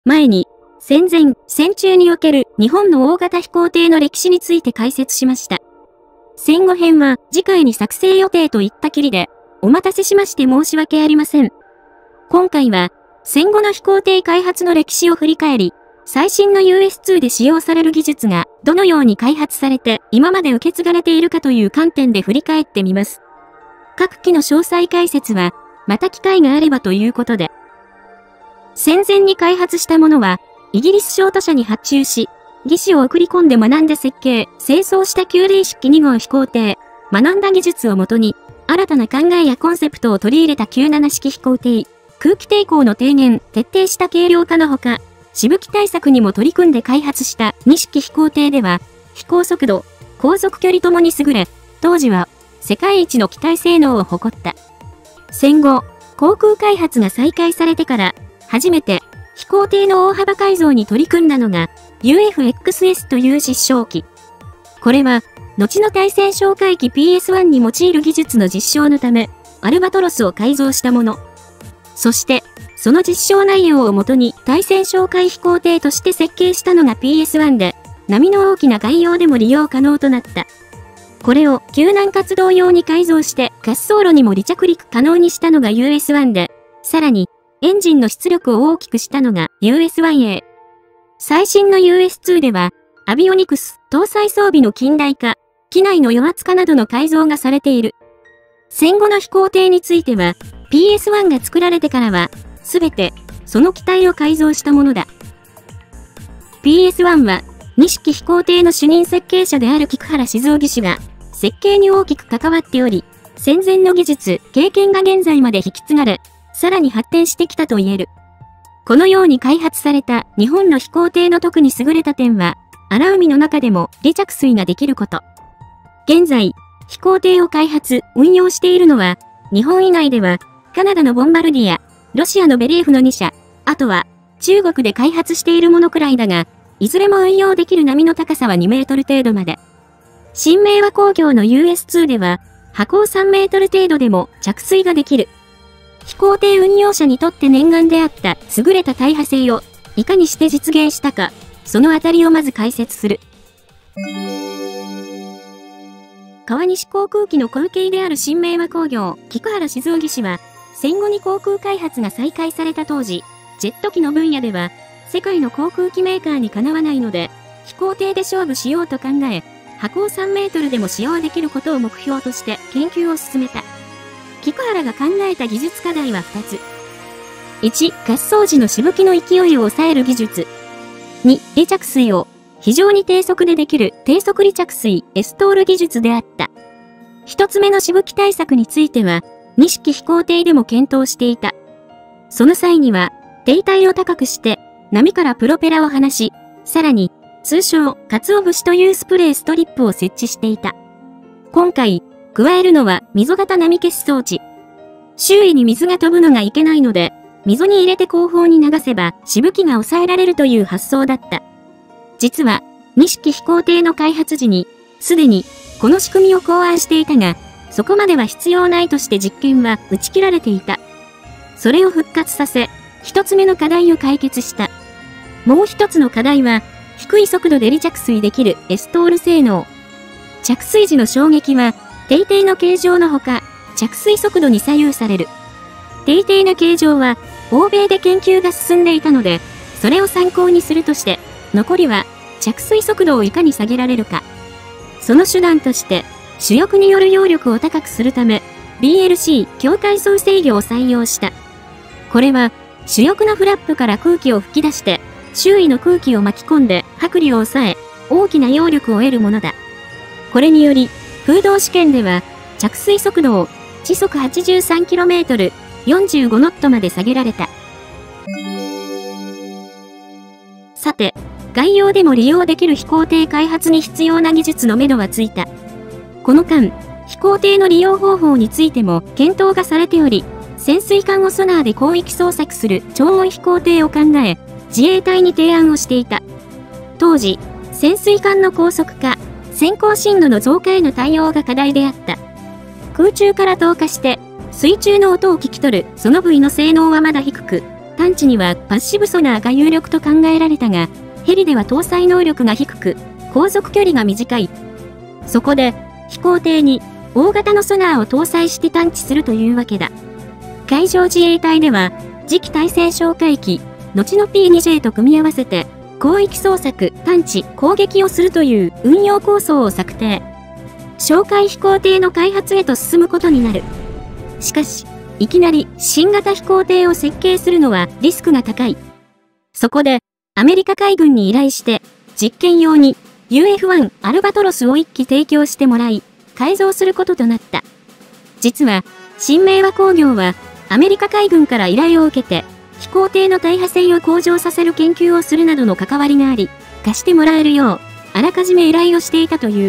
前に、戦前、戦中における日本の大型飛行艇の歴史について解説しました。戦後編は次回に作成予定といったきりで、お待たせしまして申し訳ありません。今回は、戦後の飛行艇開発の歴史を振り返り、最新の US2 で使用される技術がどのように開発されて今まで受け継がれているかという観点で振り返ってみます。各機の詳細解説は、また機会があればということで。戦前に開発したものは、イギリス商都社に発注し、技師を送り込んで学んで設計、製造した旧零式2号飛行艇、学んだ技術をもとに、新たな考えやコンセプトを取り入れた97式飛行艇、空気抵抗の低減、徹底した軽量化のほか、しぶき対策にも取り組んで開発した2式飛行艇では、飛行速度、航続距離ともに優れ、当時は世界一の機体性能を誇った。戦後、航空開発が再開されてから、初めて飛行艇の大幅改造に取り組んだのが UFXS という実証機。これは、後の対戦哨戒機 PS1 に用いる技術の実証のため、アルバトロスを改造したもの。そして、その実証内容をもとに対戦哨戒飛行艇として設計したのが PS1 で、波の大きな外洋でも利用可能となった。これを救難活動用に改造して滑走路にも離着陸可能にしたのが US1 で、さらに、エンジンの出力を大きくしたのが US1A。最新の US2 では、アビオニクス搭載装備の近代化、機内の余圧化などの改造がされている。戦後の飛行艇については、PS1 が作られてからは、すべて、その機体を改造したものだ。PS1 は、2式飛行艇の主任設計者である菊原静雄技師が、設計に大きく関わっており、戦前の技術、経験が現在まで引き継がれ、さらに発展してきたと言える。このように開発された日本の飛行艇の特に優れた点は、荒海の中でも離着水ができること。現在、飛行艇を開発、運用しているのは、日本以外では、カナダのボンバルディア、ロシアのベレーフの2社、あとは、中国で開発しているものくらいだが、いずれも運用できる波の高さは2メートル程度まで。新明和工業の US2 では、波高3メートル程度でも着水ができる。飛行艇運用者にとって念願であった優れた耐波性をいかにして実現したか、そのあたりをまず解説する。川西航空機の後継である新明和工業、菊原静雄技師は、戦後に航空開発が再開された当時、ジェット機の分野では、世界の航空機メーカーにかなわないので、飛行艇で勝負しようと考え、波高3メートルでも使用できることを目標として研究を進めた。菊原が考えた技術課題は2つ。1、滑走時のしぶきの勢いを抑える技術。2、離着水を非常に低速でできる低速離着水エストール技術であった。1つ目のしぶき対策については、2式飛行艇でも検討していた。その際には、艇体を高くして、波からプロペラを離し、さらに、通称、鰹節というスプレーストリップを設置していた。今回、加えるのは溝型波消し装置。周囲に水が飛ぶのがいけないので、溝に入れて後方に流せばしぶきが抑えられるという発想だった。実は、2式飛行艇の開発時に、すでにこの仕組みを考案していたが、そこまでは必要ないとして実験は打ち切られていた。それを復活させ、一つ目の課題を解決した。もう一つの課題は、低い速度で離着水できるエストール性能。着水時の衝撃は、艇体の形状のほか、着水速度に左右される。艇体の形状は、欧米で研究が進んでいたので、それを参考にするとして、残りは、着水速度をいかに下げられるか。その手段として、主翼による揚力を高くするため、BLC 境界層制御を採用した。これは、主翼のフラップから空気を吹き出して、周囲の空気を巻き込んで剥離を抑え、大きな揚力を得るものだ。これにより、風洞試験では、着水速度を時速 83km、45ノットまで下げられた。さて、外洋でも利用できる飛行艇開発に必要な技術のめどはついた。この間、飛行艇の利用方法についても検討がされており、潜水艦をソナーで広域捜索する超音飛行艇を考え、自衛隊に提案をしていた。当時、潜水艦の高速化、先行進路の増加への対応が課題であった。空中から投下して、水中の音を聞き取るその部位の性能はまだ低く、 探知にはパッシブソナーが有力と考えられたが、ヘリでは搭載能力が低く、航続距離が短い。そこで、飛行艇に大型のソナーを搭載して探知するというわけだ。海上自衛隊では、次期対戦哨戒機、後の P2J と組み合わせて、広域捜索、探知、攻撃をするという運用構想を策定。哨戒飛行艇の開発へと進むことになる。しかし、いきなり新型飛行艇を設計するのはリスクが高い。そこで、アメリカ海軍に依頼して、実験用に UF-1 アルバトロスを1機提供してもらい、改造することとなった。実は、新明和工業は、アメリカ海軍から依頼を受けて、飛行艇の大破性を向上させる研究をするなどの関わりがあり、貸してもらえるよう、あらかじめ依頼をしていたという。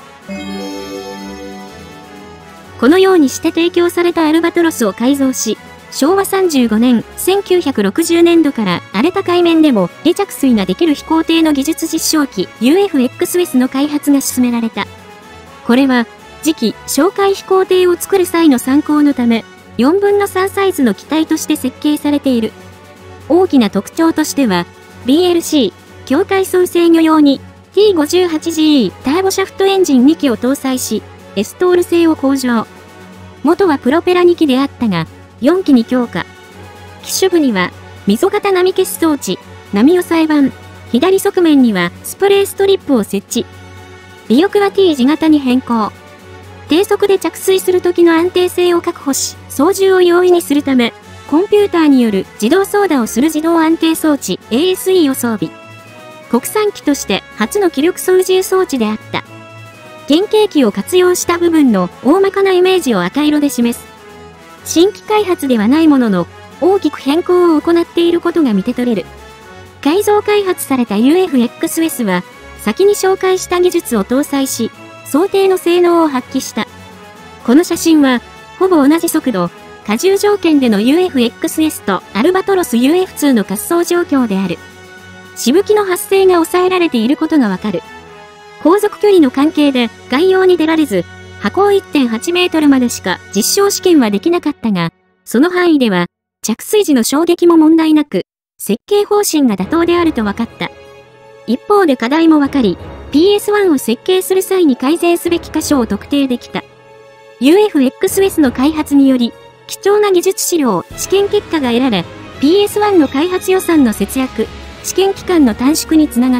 このようにして提供されたアルバトロスを改造し、昭和35年、1960年度から荒れた海面でも離着水ができる飛行艇の技術実証機 UF-XS の開発が進められた。これは、次期哨戒飛行艇を作る際の参考のため、4分の3サイズの機体として設計されている。大きな特徴としては、BLC、境界層制御用に T58GE ターボシャフトエンジン2機を搭載し、エストール性を向上。元はプロペラ2機であったが、4機に強化。機首部には、溝型波消し装置、波抑え板、左側面にはスプレーストリップを設置。尾翼は T 字型に変更。低速で着水する時の安定性を確保し、操縦を容易にするため、コンピューターによる自動操舵をする自動安定装置 ASE を装備。国産機として初の気力操縦装置であった。原型機を活用した部分の大まかなイメージを赤色で示す。新規開発ではないものの、大きく変更を行っていることが見て取れる。改造開発された UF-XS は、先に紹介した技術を搭載し、想定の性能を発揮した。この写真は、ほぼ同じ速度、荷重条件での UF-XS とアルバトロス UF-2 の滑走状況である。しぶきの発生が抑えられていることがわかる。航続距離の関係で外洋に出られず、波高 1.8 メートルまでしか実証試験はできなかったが、その範囲では着水時の衝撃も問題なく、設計方針が妥当であると分かった。一方で課題も分かり、PS1 を設計する際に改善すべき箇所を特定できた。UF-XS の開発により、貴重な技術資料、試験結果が得られ、PS1 の開発予算の節約、試験期間の短縮につながった。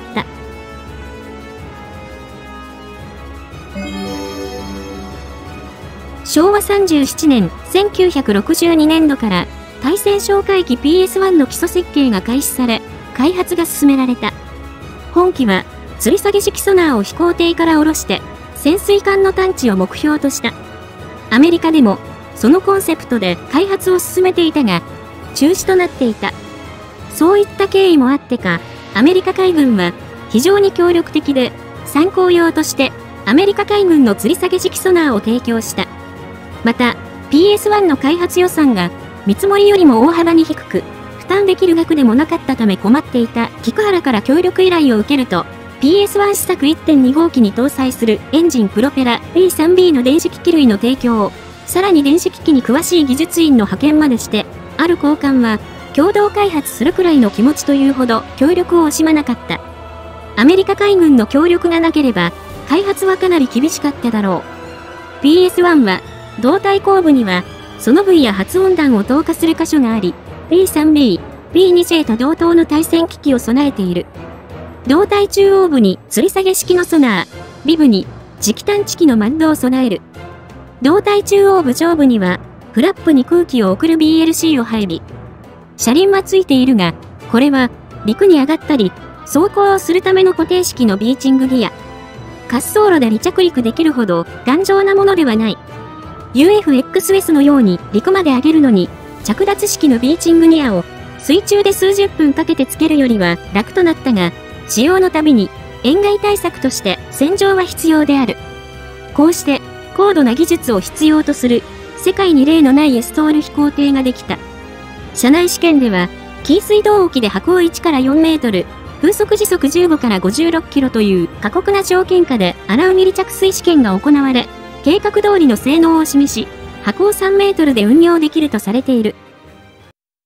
昭和37年、1962年度から、対戦哨戒機 PS1 の基礎設計が開始され、開発が進められた。本機は、吊り下げ式ソナーを飛行艇から下ろして、潜水艦の探知を目標とした。アメリカでも、そのコンセプトで開発を進めていたが、中止となっていた。そういった経緯もあってか、アメリカ海軍は非常に協力的で、参考用としてアメリカ海軍の吊り下げ式ソナーを提供した。また、PS1 の開発予算が見積もりよりも大幅に低く、負担できる額でもなかったため困っていた菊原から協力依頼を受けると、PS1 試作 1.2 号機に搭載するエンジンプロペラ B3B の電子機器類の提供を、さらに電子機器に詳しい技術員の派遣までして、ある高官は、共同開発するくらいの気持ちというほど協力を惜しまなかった。アメリカ海軍の協力がなければ、開発はかなり厳しかっただろう。PS1 は、胴体後部には、ソノブイや発音弾を投下する箇所があり、B3B、B2J と同等の対戦機器を備えている。胴体中央部に吊り下げ式のソナー、ビブに磁気探知機のマッドを備える。胴体中央部上部には、フラップに空気を送る BLC を配備。車輪はついているが、これは、陸に上がったり、走行をするための固定式のビーチングギア。滑走路で離着陸できるほど頑丈なものではない。UF-XS のように陸まで上げるのに、着脱式のビーチングギアを水中で数十分かけてつけるよりは楽となったが、使用のたびに塩害対策として洗浄は必要である。こうして高度な技術を必要とする世界に例のないエストール飛行艇ができた。車内試験では、紀伊水道沖で波高1から4メートル、風速時速15から56キロという過酷な条件下で荒海離着水試験が行われ、計画通りの性能を示し、波高3メートルで運用できるとされている。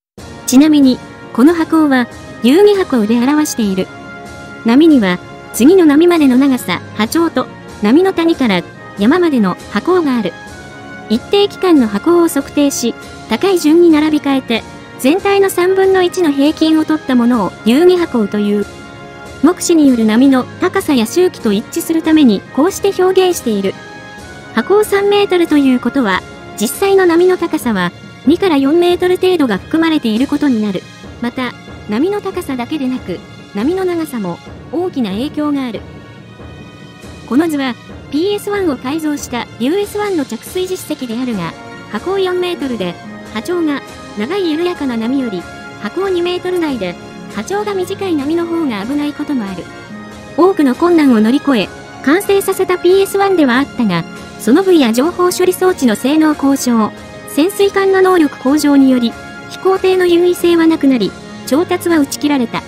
ちなみに、この波高は、遊戯波高で表している。波には、次の波までの長さ、波長と、波の谷から山までの波高がある。一定期間の波高を測定し、高い順に並び替えて、全体の3分の1の平均を取ったものを遊戯波高という。目視による波の高さや周期と一致するためにこうして表現している。波高3メートルということは、実際の波の高さは2から4メートル程度が含まれていることになる。また、波の高さだけでなく、波の長さも大きな影響がある。この図は PS1 を改造した US1 の着水実績であるが、波高4メートルで波長が長い緩やかな波より波高2メートル内で波長が短い波の方が危ないこともある。多くの困難を乗り越え、完成させた PS1 ではあったが、その部や情報処理装置の性能向上、潜水艦の能力向上により、飛行艇の優位性はなくなり、調達は打ち切られた。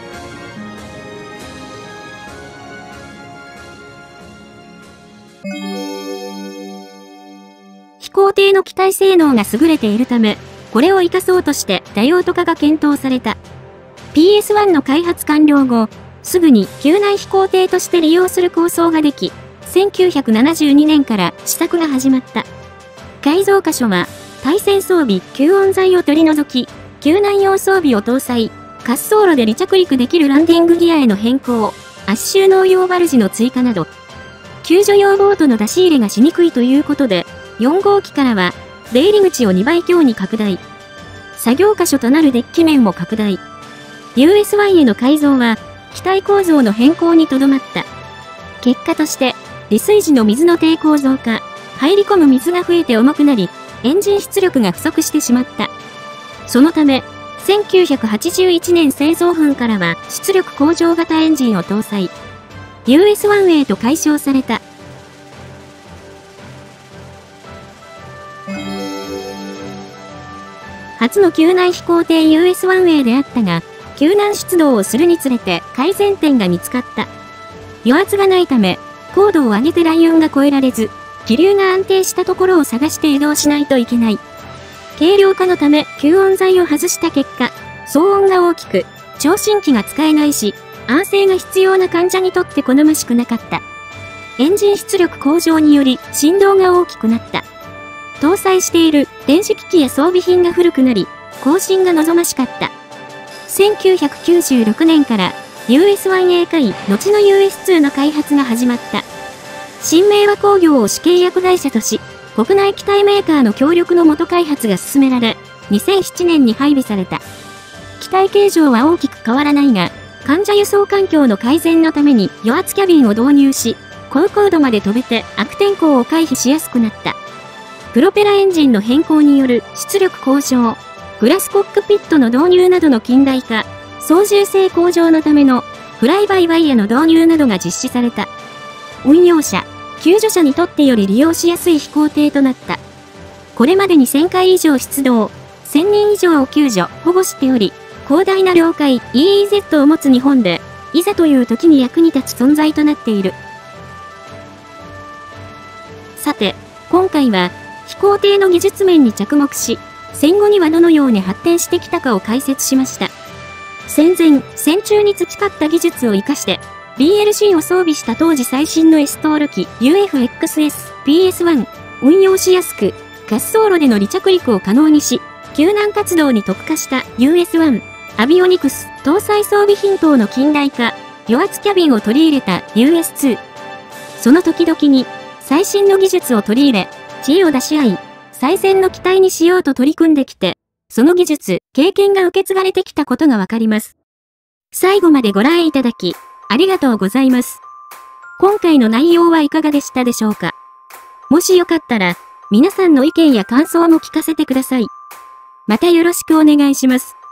飛行艇の機体性能が優れているため、これを活かそうとして多用途化が検討された。PS1 の開発完了後、すぐに救難飛行艇として利用する構想ができ、1972年から試作が始まった。改造箇所は、対戦装備、吸音材を取り除き、救難用装備を搭載、滑走路で離着陸できるランディングギアへの変更、圧収納用バルジの追加など、救助用ボートの出し入れがしにくいということで、4号機からは、出入り口を2倍強に拡大。作業箇所となるデッキ面も拡大。USY への改造は、機体構造の変更にとどまった。結果として、離水時の水の抵抗増加、入り込む水が増えて重くなり、エンジン出力が不足してしまった。そのため、1981年製造分からは出力向上型エンジンを搭載。US1 へと改称された。初の救難飛行艇 US1A であったが、救難出動をするにつれて改善点が見つかった。余圧がないため、高度を上げて雷雲が越えられず、気流が安定したところを探して移動しないといけない。軽量化のため吸音材を外した結果、騒音が大きく、聴診器が使えないし、安静が必要な患者にとって好ましくなかった。エンジン出力向上により振動が大きくなった。搭載している電子機器や装備品が古くなり、更新が望ましかった。1996年から US1A 回後の US2 の開発が始まった。新明和工業を主契約会社とし、国内機体メーカーの協力のもと開発が進められ、2007年に配備された。機体形状は大きく変わらないが、患者輸送環境の改善のために余圧キャビンを導入し、高高度まで飛べて悪天候を回避しやすくなった。プロペラエンジンの変更による出力向上、グラスコックピットの導入などの近代化、操縦性向上のためのフライバイワイヤの導入などが実施された。運用者、救助者にとってより利用しやすい飛行艇となった。これまでに1000回以上出動、1000人以上を救助、保護しており、広大な領海 EEZ を持つ日本で、いざという時に役に立つ存在となっている。さて、今回は、飛行艇の技術面に着目し、戦後にはどのように発展してきたかを解説しました。戦前、戦中に培った技術を活かして、BLC を装備した当時最新の S トール機 UFXS PS1 運用しやすく、滑走路での離着陸を可能にし、救難活動に特化した US1 アビオニクス搭載装備品等の近代化、余圧キャビンを取り入れた US2。その時々に最新の技術を取り入れ、知恵を出し合い、最善の機体にしようと取り組んできて、その技術、経験が受け継がれてきたことがわかります。最後までご覧いただき、ありがとうございます。今回の内容はいかがでしたでしょうか？もしよかったら、皆さんの意見や感想も聞かせてください。またよろしくお願いします。